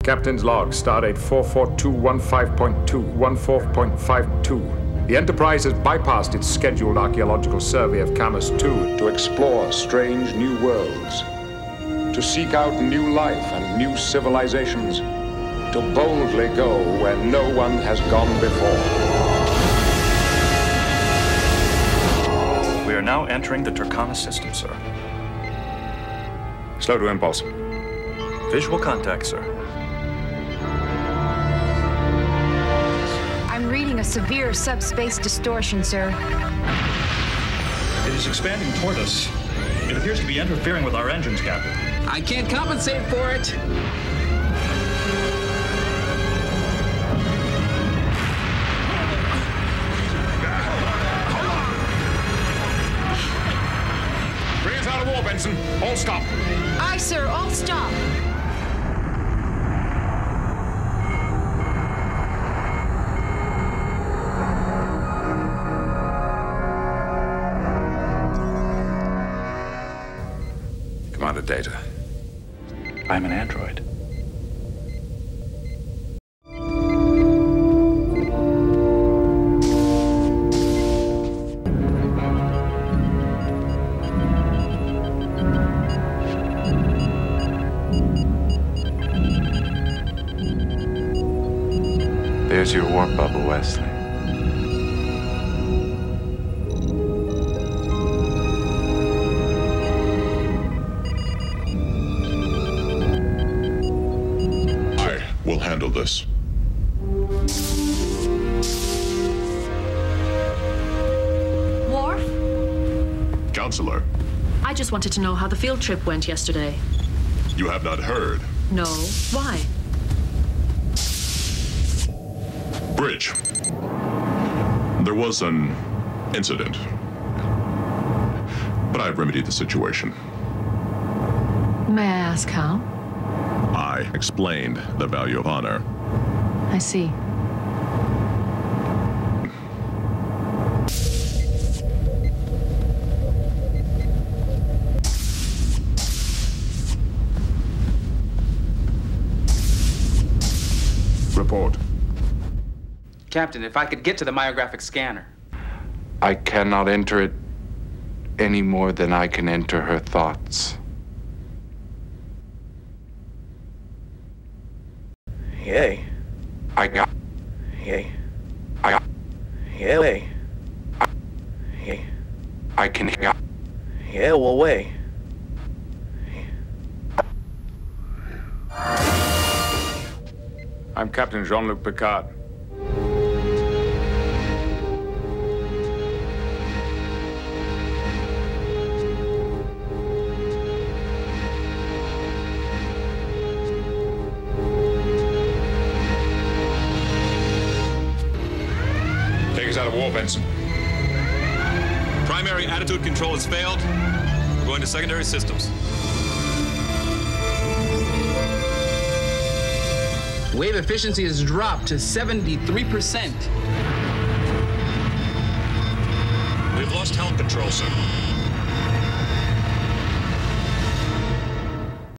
Captain's log, stardate 44215.214.52. The Enterprise has bypassed its scheduled archaeological survey of Camus II to explore strange new worlds, to seek out new life and new civilizations, to boldly go where no one has gone before. We are now entering the Turkana system, sir. Slow to impulse. Visual contact, sir. I'm reading a severe subspace distortion, sir. It is expanding toward us. It appears to be interfering with our engines, Captain. I can't compensate for it. Bring us out of war, Benson. All stop. Aye, sir, all stop. Commander Data. I'm an android. There's your warp bubble, Wesley. We'll handle this. Worf? Counselor, I just wanted to know how the field trip went yesterday. you have not heard. No. Why? Bridge. There was an incident, but I've remedied the situation. May I ask how? I explained the value of honor. I see. Report. Captain, if I could get to the myographic scanner. I cannot enter it any more than I can enter her thoughts. Yay. I got. Yay. I got. Yay. Yay. I can. Yeah, well, way. I'm Captain Jean-Luc Picard. Take us out of war, Benson. Primary attitude control has failed. We're going to secondary systems. Wave efficiency has dropped to 73%. We've lost helm control, sir.